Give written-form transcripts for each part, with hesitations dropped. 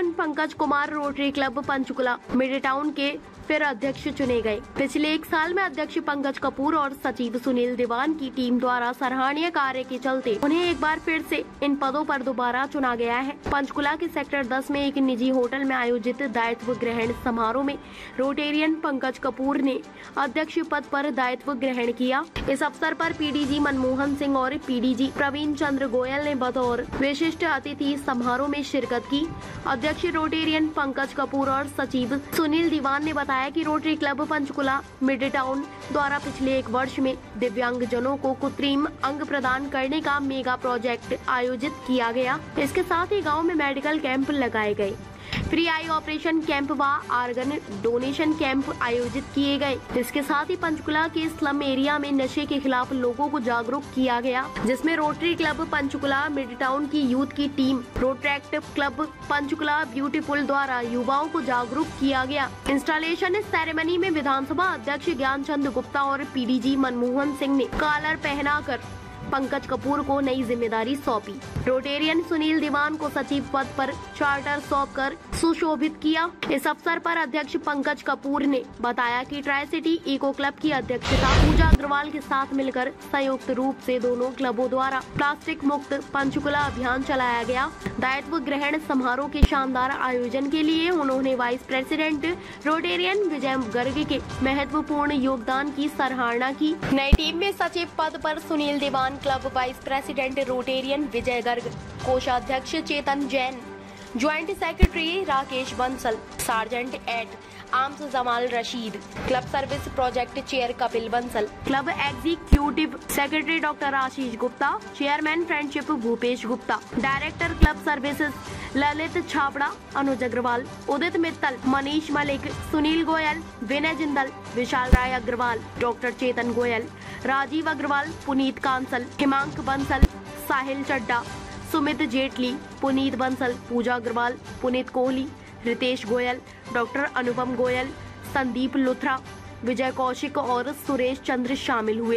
Rotarian Pankaj Kumar Rotary Club Panchkula Midtown के फिर अध्यक्ष चुने गए। पिछले 1 साल में अध्यक्ष पंकज कपूर और सचिव सुनील दीवान की टीम द्वारा सराहनीय कार्य के चलते उन्हें एक बार फिर से इन पदों पर दोबारा चुना गया है। पंचकुला के सेक्टर 10 में एक निजी होटल में आयोजित दायित्व ग्रहण समारोह में रोटेरियन पंकज कपूर ने अध्यक्ष पद पर दायित्व ग्रहण किया। इस अवसर पर पीडीजी मनमोहन सिंह और पीडीजी प्रवीण चंद्र गोयल ने बतौर विशिष्ट अतिथि समारोह में शिरकत की। अध्यक्ष रोटेरियन पंकज कपूर और सचिव सुनील दीवान ने बताया कि Rotary Club Panchkula Midtown द्वारा पिछले 1 वर्ष में दिव्यांग जनों को कृत्रिम अंग प्रदान करने का मेगा प्रोजेक्ट आयोजित किया गया। इसके साथ ही गांव में मेडिकल कैंप लगाए गए, फ्री आई ऑपरेशन कैंप व आर्गन डोनेशन कैंप आयोजित किए गए। इसके साथ ही पंचकुला के स्लम एरिया में नशे के खिलाफ लोगों को जागरूक किया गया, जिसमें Rotary Club Panchkula Midtown की यूथ की team Rotaract Club Panchkula beautiful द्वारा युवाओं को जागरूक किया गया। इंस्टॉलेशन सेरेमनी में विधानसभा अध्यक्ष ज्ञानचंद गुप्ता और पीडीजी मनमोहन सिंह ने कॉलर पहनाकर पंकज कपूर को नई जिम्मेदारी सौंपी। रोटेरियन सुनील दीवान को सचिव पद पर चार्टर सौंपकर सुशोभित किया। इस अवसर पर अध्यक्ष पंकज कपूर ने बताया कि ट्राई सिटी इको क्लब की अध्यक्षता पूजा अग्रवाल के साथ मिलकर संयुक्त रूप से दोनों क्लबों द्वारा प्लास्टिक मुक्त पंचकुला अभियान चलाया गया। दायित्व ग्रहण समारोह के शानदार आयोजन के लिए उन्होंने vice president Rotarian Vijay Garg के महत्वपूर्ण योगदान की सराहना की। नई टीम में सचिव पद पर Sunil Diwan, club vice president Rotarian Vijay Garg, कोषाध्यक्ष Chetan Jain, joint secretary Rakesh Bansal, sergeant at arms Jamal Rashid, club service project chair Kapil Bansal, club executive secretary doctor Ashish Gupta, chairman friendship Bhupesh Gupta, director club services Lalit Chhabra, Anuj Aggarwal, Udit Mittal, Manish Malik, Sunil Goyal, Vinay Jindal, Vishal Rai Aggarwal, doctor Chetan Goyal, Rajiv Aggarwal, Puneet Kansal, Himank Bansal, Sahil Chadha, Sumit Jaitley, Puneet Bansal, Pooja Aggarwal, Puneet Kohli, Ritesh Goyal, doctor Anupam Goyal, Sandeep Luthra, Vijay Kaushik और सुरेश चंद्र शामिल हुए।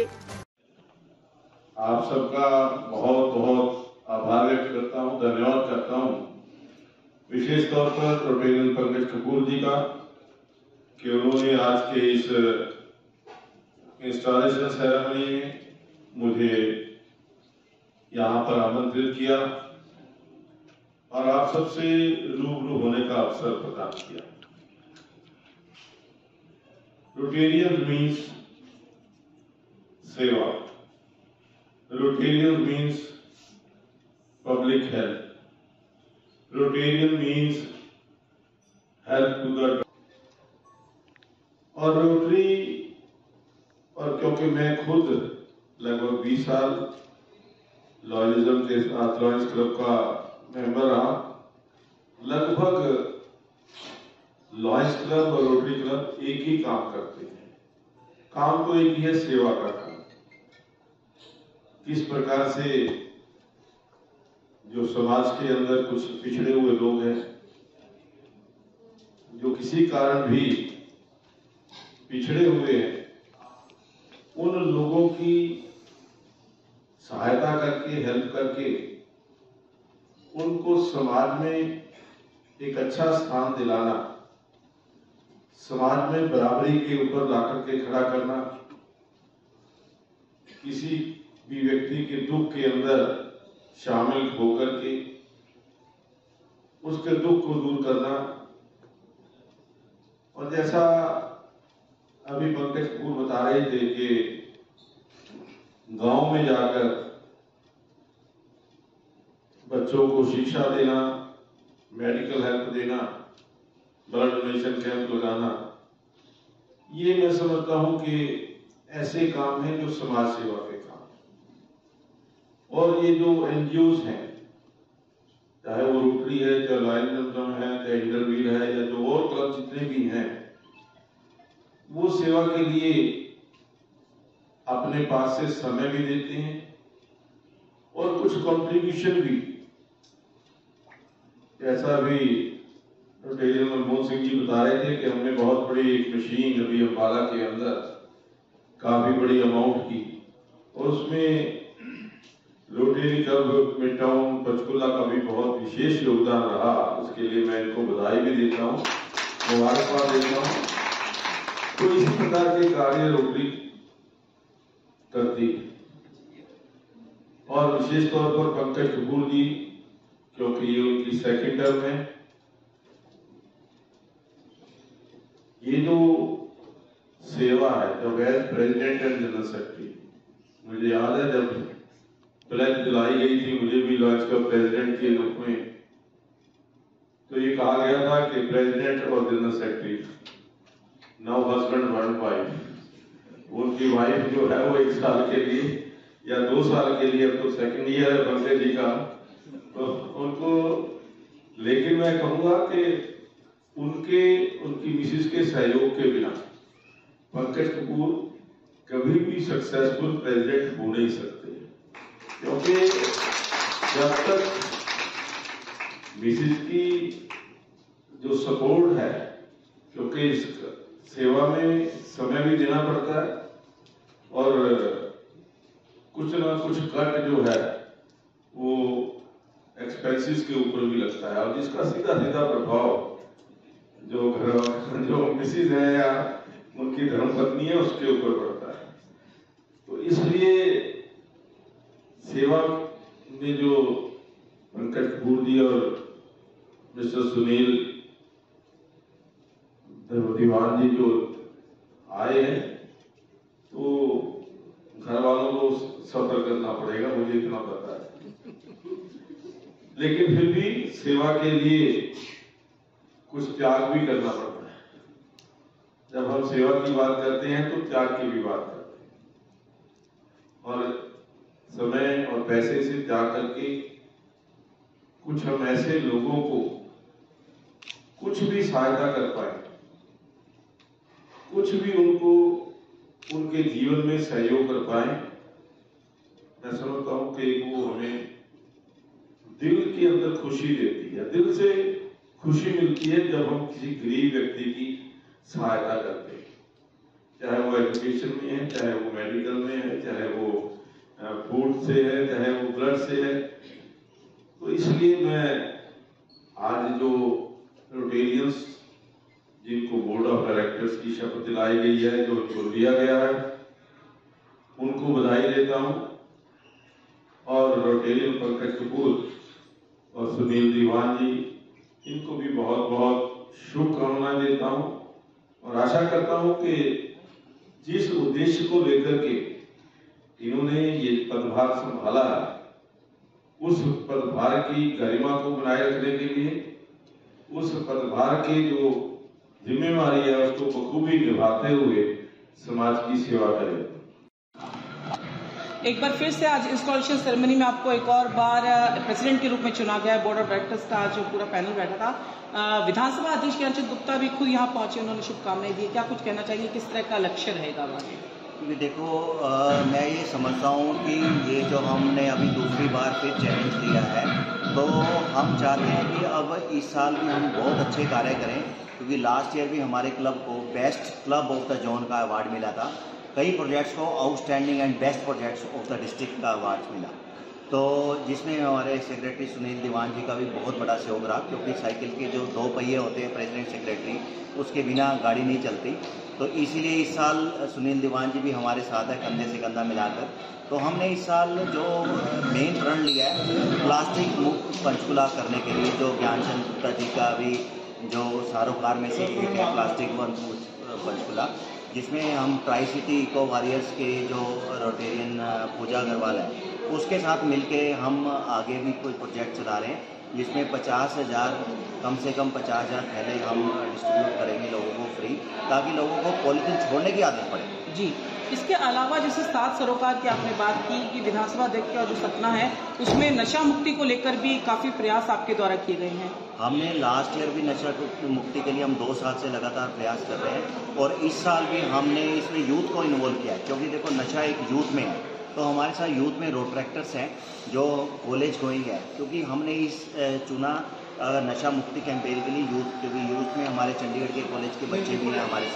आप सबका बहुत बहुत आभार व्यक्त करता हूँ, धन्यवाद करता हूँ, विशेष तौर पर रोटेरियन पंकज कपूर जी का कि उन्होंने आज के इस इंस्टॉलेशन सेरेमनी में मुझे यहाँ पर आमंत्रित किया और आप सबसे रूबरू होने का अवसर प्रदान किया। रोटेरियन मीन्स सेवा, Rotarian means public health, Rotarian means help to the और रोटरी। और क्योंकि मैं खुद लगभग 20 साल लॉयलिज्म के साथ लॉयंस क्लब का मेंबर रहा, लगभग लॉयंस क्लब और रोटरी क्लब एक ही काम करते हैं। काम तो एक ही है, सेवा का काम। किस प्रकार से जो समाज के अंदर कुछ पिछड़े हुए लोग हैं, जो किसी कारण भी पिछड़े हुए हैं, उन लोगों की सहायता करके, हेल्प करके उनको समाज में एक अच्छा स्थान दिलाना, समाज में बराबरी के ऊपर लाकर के खड़ा करना, किसी भी व्यक्ति के दुख के अंदर शामिल होकर के उसके दुख को दूर करना। और जैसा अभी पंकज कपूर बता रहे थे कि गांव में जाकर बच्चों को शिक्षा देना, मेडिकल हेल्प देना, ब्लड डोनेशन कैंप लगाना, ये मैं समझता हूं कि ऐसे काम हैं जो समाज सेवा के काम। और ये जो एनजीओज हैं, चाहे वो रोटरी है, चाहे लॉयल्स है, चाहे इंटरवील है, या जो और क्लब जितने भी हैं, वो सेवा के लिए अपने पास से समय भी देते हैं और कुछ कंट्रीब्यूशन भी। जैसा अभी रोटेरियन मनमोहन सिंह जी बता रहे थे कि हमने बहुत बड़ी एक मशीन अभी अम्बाला के अंदर काफी बड़ी अमाउंट की, और उसमें Rotary Club Midtown Panchkula का भी बहुत विशेष योगदान रहा, उसके लिए मैं इनको बधाई भी देता हूँ, मुबारकबाद देता हूँ। तो इसी प्रकार के कार्य रोटरी करती है। और विशेष तौर पर पंकज कपूर जी, क्योंकि ये उनकी सेकंड टर्म है, ये जो सेवा है जब as president and general secretary, मुझे याद है जब प्लेज दिलाई गई थी मुझे भी लॉन्च का प्रेसिडेंट के रूप में, तो ये कहा गया था कि प्रेसिडेंट और general secretary, now husband one wife. उनकी वाइफ जो है वो 1 साल के लिए या 2 साल के लिए, अब तो सेकंड ईयर है पंकज जी का, तो उनको, लेकिन मैं कहूंगा कि उनकी मिसिस के सहयोग के बिना पंकज कपूर कभी भी सक्सेसफुल प्रेसिडेंट हो नहीं सकते, क्योंकि जब तक मिसिस की जो सपोर्ट है, क्योंकि इस सेवा में समय भी देना पड़ता है और कुछ ना कुछ कट जो है वो एक्सपेंसेस के ऊपर भी लगता है, और जिसका सीधा सीधा प्रभाव जो मिसिस है या उनकी धर्मपत्नी है उसके ऊपर पड़ता है। तो इसलिए सेवा में जो पंकज कपूर जी और मिस्टर सुनील दीवान जी जो आए हैं, तो घर वालों को सफर करना पड़ेगा, मुझे इतना पता है, लेकिन फिर भी सेवा के लिए कुछ त्याग भी करना पड़ता है। जब हम सेवा की बात करते हैं तो त्याग की भी बात करते हैं, और समय और पैसे से त्याग करके कुछ हम ऐसे लोगों को कुछ भी सहायता कर पाए, कुछ भी उनको उनके जीवन में सहयोग कर पाए, मैं समझता हूं कि वो हमें दिल के अंदर खुशी देती है। दिल से खुशी मिलती है जब हम किसी गरीब व्यक्ति की सहायता करते हैं, चाहे वो एजुकेशन में है, चाहे वो मेडिकल में है, चाहे वो फूड से है, चाहे वो ब्लड से है। तो इसलिए मैं आज जो रोटेरियंस जिनको बोर्ड ऑफ डायरेक्टर्स की शपथ दिलाई गई है, जो उनको दिया गया है, उनको बधाई देता हूं, और रोटेरियन पंकज कपूर और सुनील दीवान जी, इनको भी बहुत बहुत शुभकामनाएं देता हूं, और आशा करता हूं कि जिस उद्देश्य को लेकर के इन्होंने ये पदभार संभाला, उस पदभार की गरिमा को बनाए रखने के लिए, उस पदभार के जो जिम्मेवारी है उसको बखूबी निभाते हुए समाज की सेवा करें। एक बार फिर से आज इंस्टॉलेशन सेरेमनी में आपको एक और बार प्रेसिडेंट के रूप में चुना गया। बोर्ड ऑफ डायरेक्टर्स का जो पूरा पैनल बैठा था, विधानसभा अध्यक्ष ज्ञानचंद गुप्ता भी खुद यहाँ पहुंचे, उन्होंने शुभकामनाएं दी। क्या कुछ कहना चाहिए, किस तरह का लक्ष्य रहेगा? क्योंकि देखो, मैं ये समझता हूँ कि ये जो हमने अभी दूसरी बार फिर चैलेंज लिया है, तो हम चाहते हैं कि अब इस साल भी हम बहुत अच्छे कार्य करें, क्योंकि लास्ट ईयर भी हमारे क्लब को best club of the zone का अवार्ड मिला था। कई प्रोजेक्ट्स को outstanding and best projects of the district का अवार्ड मिला, तो जिसमें हमारे सेक्रेटरी सुनील दीवान जी का भी बहुत बड़ा सहयोग रहा, क्योंकि साइकिल के जो 2 पहिए होते हैं प्रेसिडेंट सेक्रेटरी, उसके बिना गाड़ी नहीं चलती। तो इसीलिए इस साल सुनील दीवान जी भी हमारे साथ है, कंधे से कंधा मिलाकर। तो हमने इस साल जो मेन प्रण लिया है प्लास्टिक मुक्त पंचकुला करने के लिए, जो ज्ञानचंद गुप्ता जी का भी जो सारोकार में से एक है प्लास्टिक मुक्त पंचकुला, जिसमें हम ट्राई सिटी इको वॉरियर्स के जो रोटेरियन पूजा अग्रवाल है, उसके साथ मिलके हम आगे भी कोई प्रोजेक्ट चला रहे हैं, जिसमें 50,000 कम से कम 50,000 थैले हम डिस्ट्रीब्यूट करेंगे लोगों को फ्री, ताकि लोगों को पॉलीथीन छोड़ने की आदत पड़े। जी, इसके अलावा जैसे 7 सरोकार की आपने बात की कि विधानसभा अध्यक्ष का जो सपना है उसमें नशा मुक्ति को लेकर भी काफी प्रयास आपके द्वारा किए गए हैं। हमने लास्ट ईयर भी नशा मुक्ति के लिए हम 2 साल से लगातार प्रयास कर रहे हैं, और इस साल भी हमने इसमें यूथ को इन्वॉल्व किया है, क्योंकि देखो नशा एक यूथ में है। तो हमारे साथ यूथ में रोड ट्रैक्टर्स हैं जो कॉलेज गोइंग है, क्योंकि हमने इस चुना नशा मुक्ति कैंपेन के लिए यूथ, क्योंकि यूथ में हमारे चंडीगढ़ के कॉलेज के बच्चे भी हैं हमारे साथ,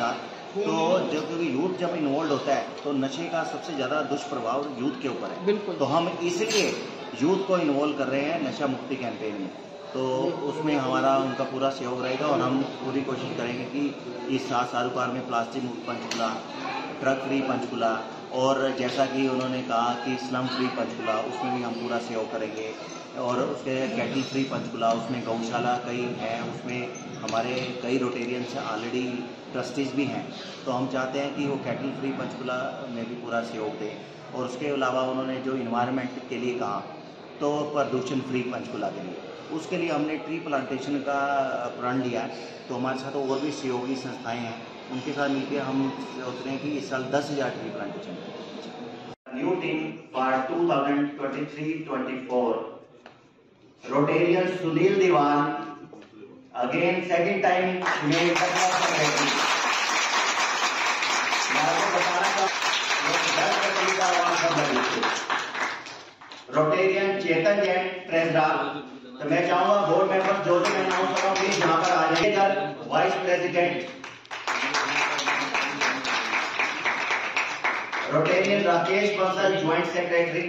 तो जब यूथ जब इन्वॉल्व होता है तो नशे का सबसे ज़्यादा दुष्प्रभाव यूथ के ऊपर है। बिल्कुल। तो हम इसलिए यूथ को इन्वॉल्व कर रहे हैं नशा मुक्ति कैंपेन में, तो उसमें हमारा उनका पूरा सहयोग रहेगा और हम पूरी कोशिश करेंगे कि इस 7 साल पार में प्लास्टिक मुक्त पंचकुला, ड्रग फ्री पंचकुला और जैसा कि उन्होंने कहा कि स्लम फ्री पंचकुला, उसमें भी हम पूरा सहयोग करेंगे। और उसके कैटल फ्री पंचकुला, उसमें गौशाला कई हैं, उसमें हमारे कई रोटेरियंस ऑलरेडी ट्रस्टीज भी हैं, तो हम चाहते हैं कि वो कैटल फ्री पंचकुला में भी पूरा सहयोग दें। और उसके अलावा उन्होंने जो इन्वायरमेंट के लिए कहा तो प्रदूषण फ्री पंचकुला के लिए, उसके लिए हमने ट्री प्लांटेशन का प्रण लिया है। तो हमारे साथ और भी सहयोगी संस्थाएं हैं, उनके साथ मिलकर हम सोच रहे हैं कि इस साल 10,000 tree plantation. New team for 2023-24 Rotarian Sunil Diwan, again second time में रोटेरियन चेतन जैन ट्रेजरर। तो मैं चाहूंगा बोर्ड मेंबर जो भी मैं अनाउंस कर रहा हूँ प्लीज यहाँ पर आ जाइए। Vice president Rotarian Rakesh Bansal, joint secretary.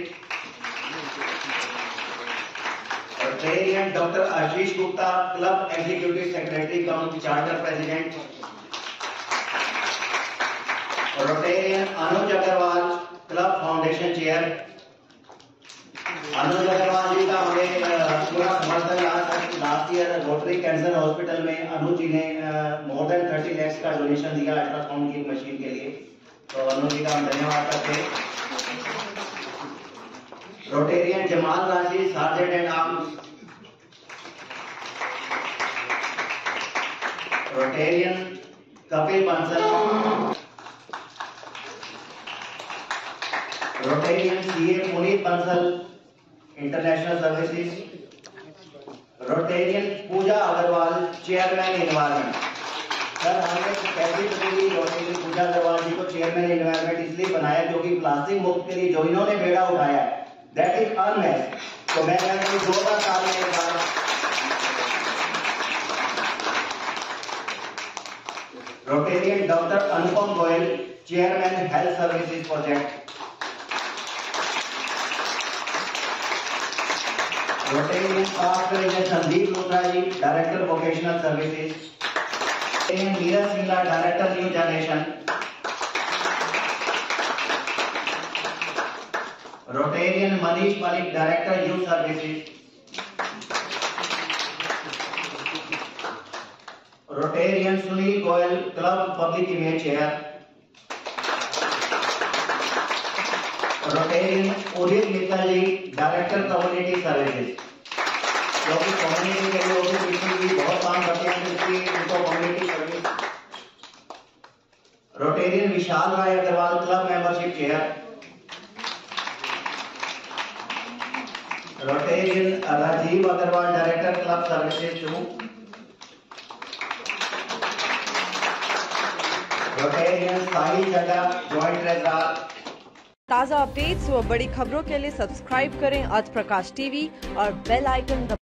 Rotarian doctor Ashish Gupta, club executive secretary cum charter president. Rotarian Anuj Aggarwal, club foundation chair. Anuj Aggarwal ji का हमें पूरा समर्थन last year Rotary cancer hospital में अनुज जी ने मोर देन 30 लाख का डोनेशन दिया अल्ट्रासाउंड की मशीन के लिए, तो अनुज जी का हम धन्यवाद करते हैं। Rotarian Jamal Rashi, sergeant and arms. Rotarian Kapil Bansal. Rotarian CA Puneet Bansal, international services. Rotarian Pooja Aggarwal, chairman environment. Sir हमने कैसे करेंगे रोटेरियन पूजा अग्रवाल जी को चेयरमैन इन्वायरमेंट इसलिए बनाया क्योंकि प्लास्टिक मुक्त के लिए जो इन्होंने बेड़ा उठाया है दैट इज अनमैच्ड। तो मैं कहता हूँ 14 साल में एक बार Rotarian doctor Anupam Goyal, chairman health services project. Rotarian past president Sandeep Luthra ji, director vocational services. Rotarian Neeraj Singla, director new generation. Rotarian Manish Malik, director youth services. Rotarian Sunil Goyal, club public image chair. Rotarian Udit Mittal ji, director community services. क्योंकि community के लिए उदित मित्तल जी बहुत काम करते हैं इसलिए उनको community service. Rotarian Vishal Rai Aggarwal, club membership chair. Rotarian Rajiv Aggarwal, director club services 2। Rotarian Sahil Jagga, joint treasurer. ताज़ा अपडेट्स व बड़ी खबरों के लिए सब्सक्राइब करें आज प्रकाश टीवी और बेल आइकन